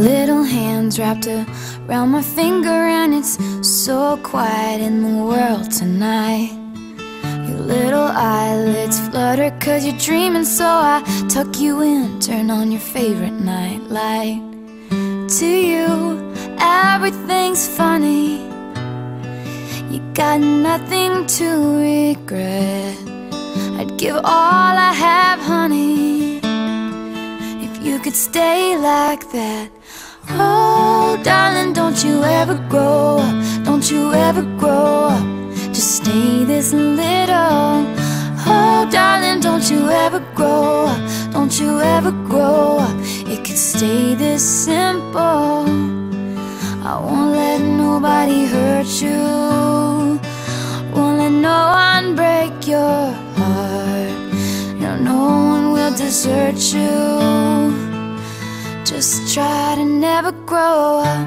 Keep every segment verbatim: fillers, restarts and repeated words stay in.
little hands wrapped around my finger, and it's so quiet in the world tonight. Your little eyelids flutter cause you're dreaming, so I tuck you in, turn on your favorite night light. To you, everything's funny. You got nothing to regret. I'd give all I have, honey, if you could stay like that. Oh, darling, don't you ever grow up, don't you ever grow up, just stay this little. Oh, darling, don't you ever grow up, don't you ever grow up, it could stay this simple. I won't let nobody hurt you, won't let no one break your heart. No, no one will desert you. Just try to never grow up.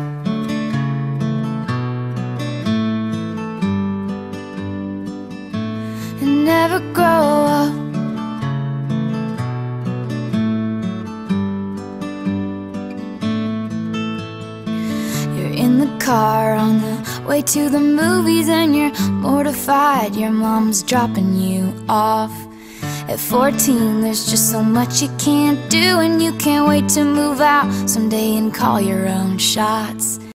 And never grow up. You're in the car on the way to the movies, and you're mortified your mom's dropping you off. At fourteen, there's just so much you can't do, and you can't wait to move out someday and call your own shots.